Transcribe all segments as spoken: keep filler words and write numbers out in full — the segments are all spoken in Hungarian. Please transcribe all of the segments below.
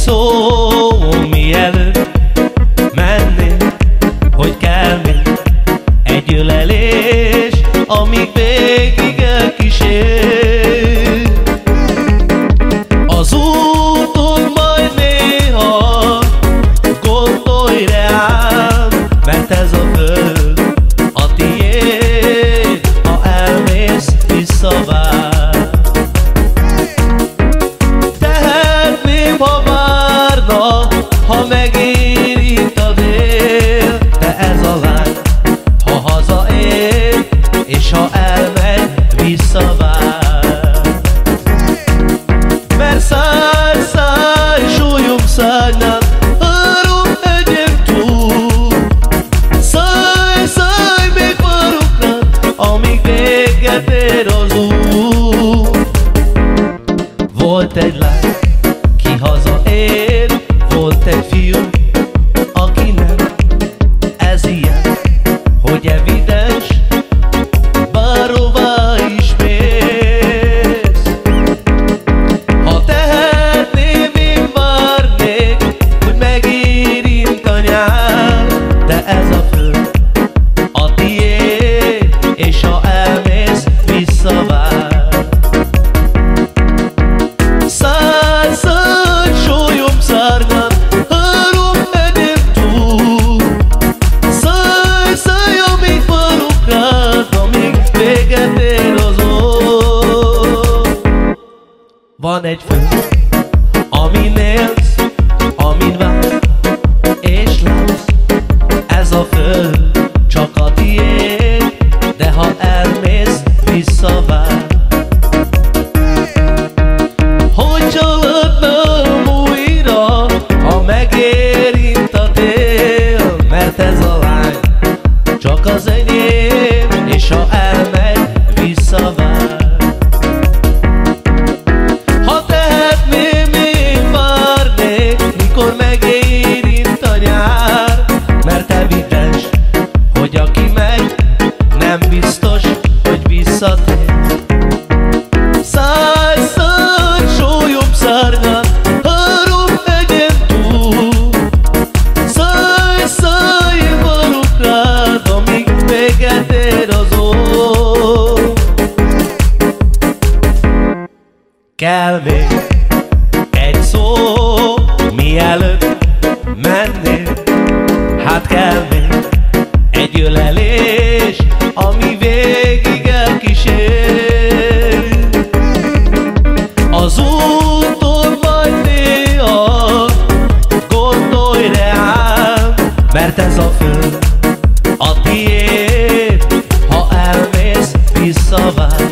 szó, mielőtt mennél, hogy kell még egy ölelés, amíg végig elkísér. Az úton majd néha gondolj rám, mert ez a föld a tiéd, ha elmész, visszavár. Tehetném, ha várna, ha megérint a dél, de ez a lány, ha hazaér, és ha elmegy, visszavár. Mert szállj, szállj, súlyom szárnyát, három hegyen túl. Szállj, szállj, még várok rád, amíg véget ér az út. Volt egy lány, ki hazaér, volt egy fiú, aki nem. Ez ilyen, hogy evidens, bárhová is mész. Ha tehetném, én várnék, hogy megérint a nyár, de ez a föld a tiéd, és ha elmész, visszavár. Szállj, szállj, sólyom szárnyát, három hegyen túl. Szállj, szállj, amíg várok rád, amíg véget ér az út. Van egy föld, amin élsz, amin vársz, és látsz. Ez a föld csak a tiéd, de ha elmész, visszavár. Hogy csalódnom újra, ha megérint a tél, mert ez a lány csak az enyém, és ha elmegy, visszavár. Ha tehetném, én várnék, mikor megérint a nyár, mert evidens, hogy aki megy, nem biztos, hogy visszatér. Szállj, szállj, sólyom szárnyát, három hegyen túl. Szállj, szállj, én várok rád, amíg véget ér az út. Kell még egy szó, mielőtt mennél, hát kell még egy ölelés, ami végig elkísér. Az úton majd néha gondolj rám, mert ez a föld a tiéd, ha elmész, visszavár.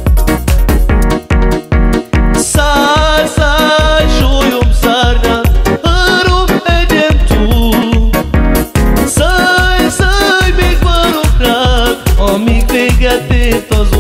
Szállj, szállj, sólyom szárnyát, három hegyen túl. Szállj, szállj, még várok rád, amíg véget ért az